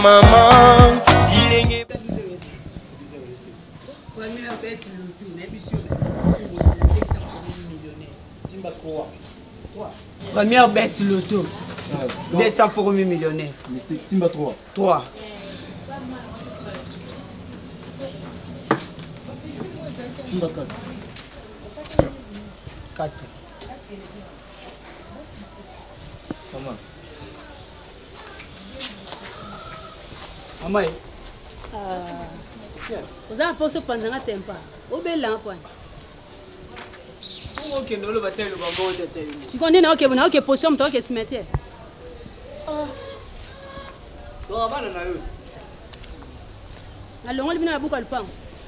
maman. Première bête loto. 200 fois millionnaire. Mystique Simba 3. 3. Simba 4. 4. Maman. Maman. Vous avez posé pendant un temps. Au bel point. Ok, nous le bataille le bambou de terre. Si on est là, ok, position, ok, cimetière. Alors, on vient à beaucoup de pain.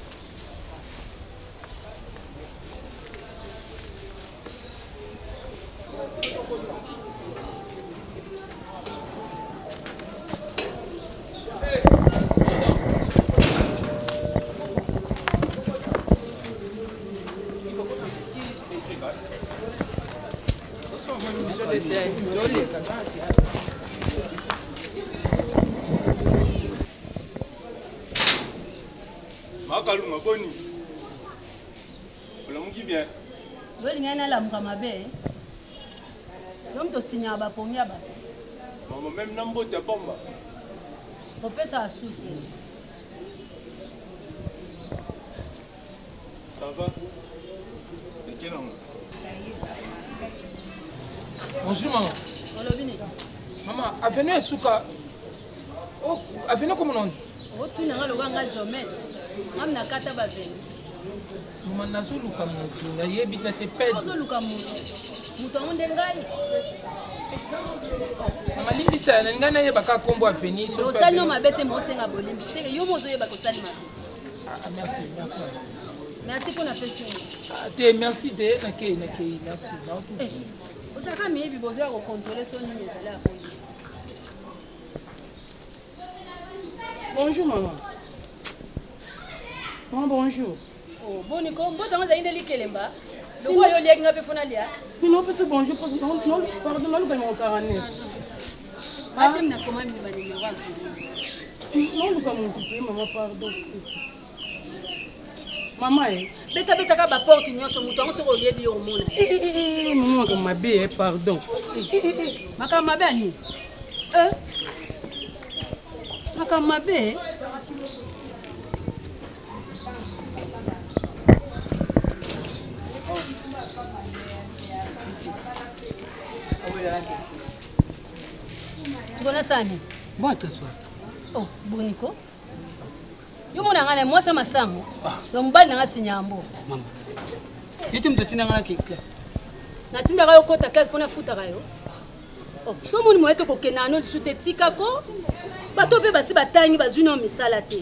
Makalunga boni. Olamuki bien. Vous avez la mukamabe. Comme tu signes à bas pour mieux. Maman même nambo de bomba. On peut ça souffler. Ça va? Quel angle? Bonjour maman. Maman, avenue est souka. Oh, avenue comment on dit? Oh, tu n'as pas le droit de jamais. Maman n'a qu'à t'abaver. Maman n'a pas le droit de me dire. C'est pète. Maman n'a pas le droit de me dire. Maman, l'île ça, n'a pas de baka combo avenue. Au salon ma bête moi c'est ngaboli. C'est que yo mo zoye bako salima. Ah merci, merci. Merci pour la pression. Ah, merci de merci. Vous savez quand même besoin de contrôler son ligne là. Bonjour maman. Maman bonjour. Oh bon Nico, bon temps ça inde likelemba. Le quoi yo liek ngape fona lia? Non parce que bonjour parce que non pardon non le mon carnet. Ah tu m'as comment me bali wa. Non le comment tu maman pardon. Maman beta ka ba porte nyonso muto ngo soko yebi yo mona. Maman comme ma bé pardon. Maka mabe ani. Maka mabe. Tu connais ça ni? Bon transport. Oh, Boniko. Yo mona ngane moi ça masango. Donc bali nga sinyambo. Maman. Yete mtotina ngana ke classe. Na tinda ka yo kota classe pona futa ka yo. Oh, so moni moyeto ko kenano sutetika ko. Bato pe basi batangi bazuna misala te.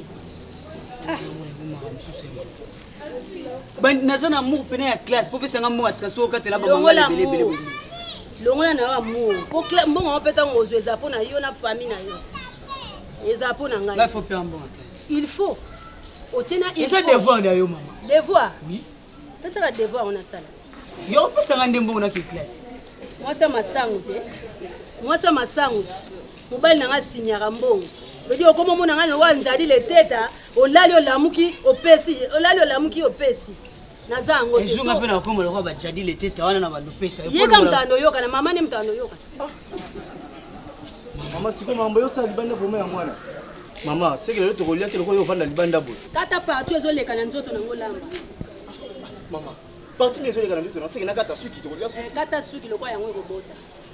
Ben nazana mu pene ya classe po pesa nga mu atransport ka tela ba mama lebele. Longola na amour. Pour mbongo on peut tango ozweza pona yo na famille na yo. Eza pona ngai. Là faut payer un bon classe. Il faut. Otena il faut. C'est devoir de yo maman. Devoir. Oui. C'est ça devoir on a ça. Yo pesa nga ndembo na ke classe. Moi ça masango te. Moi ça masango. Mobali na nga sinyaka mbongo. Bedi okoma mona nga no wanzali le teta, olali olamuki opesi, olali olamuki opesi. Nazango te. Ezunga pe na koma lo ba jadi le teta wana na ba lopesa. Yeka mtando yoka na mama ni mtando yoka. Maman siko mambo yo sa libanda boma ya mwana. Maman, c'est que le tokolia te lokoyo vanda libanda bo. Kata pa tu ezoleka na nzoto na ngolamba. Maman, parti les oleka na nzoto na seki na kata suki tokolia suki. Kata suki lokwa yango ekobota.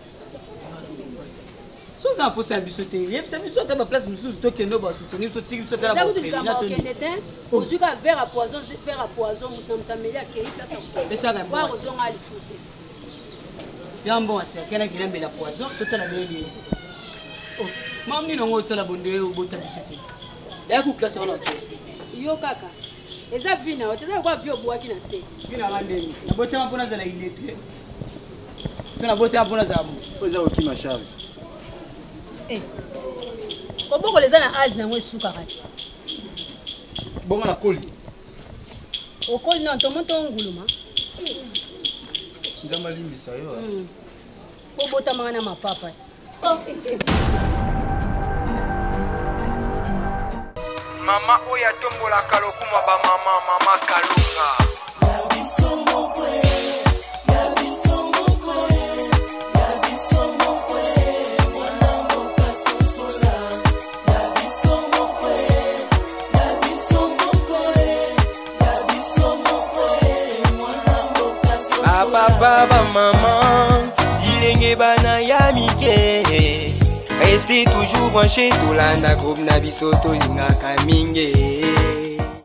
So ça pour ça bisoté. Yep, ça bisoté ba place mususu to kendo ba soutenir so tiki bisoté la ba. Là tu dis que aujourd'hui ka verre à poison mutamtameli akei place à. Et ça ga ba ozonga ali souté. Yambo asekena kilembe la poison totala beli. Oh, mamni no ngosala bonde obota bisoté. Ya ku classe ona to. Yo kaka. Eza vina, oteza kwa vio bwaki na se. Vina ngandeni. Bota mpona za la illettré. Tuna bota mpona za abu. Poza okima charge. Comment les a âge na wesuka kati? Bonga na koli. O koli na tomoto nguluma. Ngamba limbisa yo. Bobota manga na mapapa. Mama oya tombola kalokuma ba mama kalunga. Papa, maman, il est bana yamike. Restez toujours branché, tout l'anda groupe nabiso to linga kaminge.